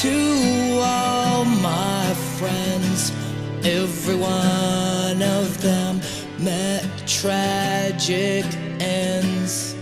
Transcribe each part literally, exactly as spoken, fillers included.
To all my friends, every one of them met tragic ends.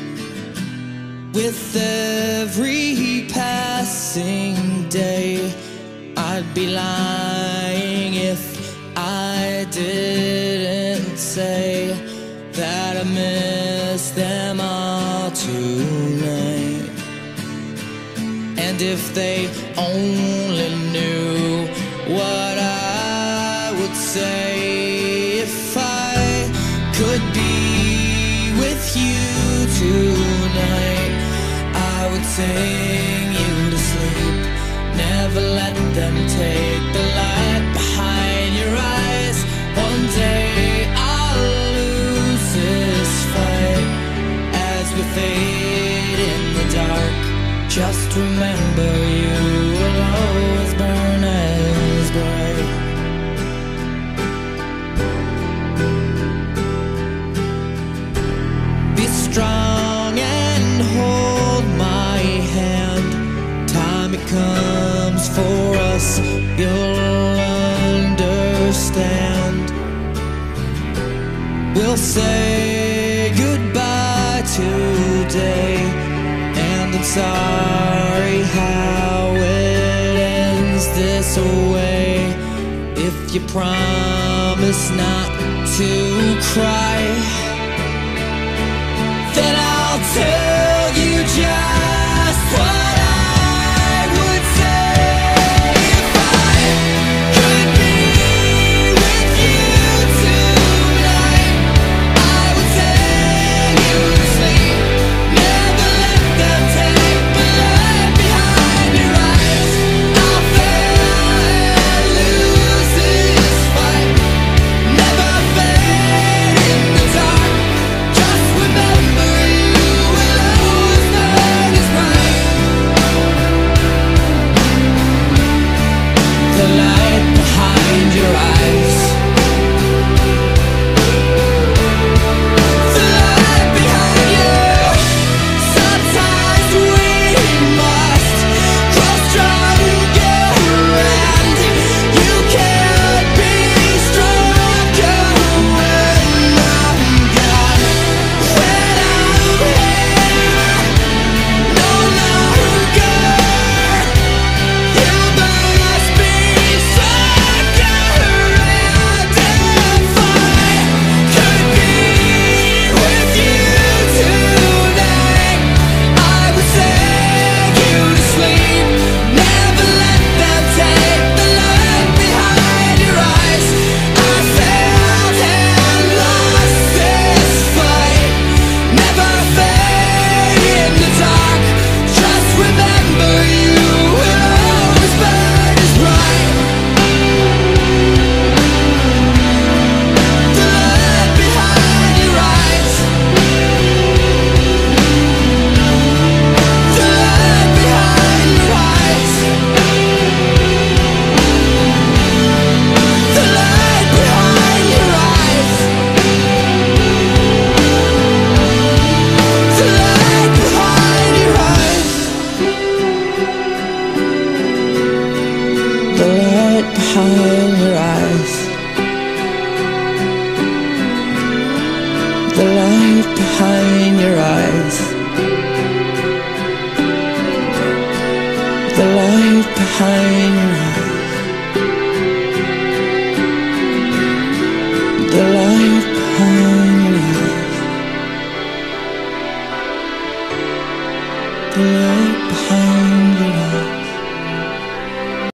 With every passing day, I'd be lying if I didn't say that I miss them all tonight. And if they only knew what I would say if I could be with you tonight, I would sing you to sleep. Never let them take the light behind your eyes. One day I'll lose this fight as we fade in the dark. Just remember, you will always burn as bright. Be strong and hold my hand. Time it comes for us, you'll understand. We'll say goodbye today, and I'm sorry how it ends this way. If you promise not to cry, then I'll tell you just what I would say if I could be with you tonight. I would sing you to sleep. Never let them take the light behind your eyes. I'll fail and lose this fight. Never fade in the dark. Just remember, you will always burn as bright. The light behind your eyes. The light behind you. Sometimes we must grow stronger, and you can't be stronger when I'm gone. When I'm here no longer, you must be stronger. And if I could be with you tonight, I would sing you to sleep. Never let them take the light behind your eyes. I failed and lost this fight. Never fade in the dark. Just remember, you will always burn as bright. The light behind your eyes. The light behind your eyes. The light behind your eyes. The light behind your eyes. The light behind your eyes. The light behind your eyes. The light behind your eyes.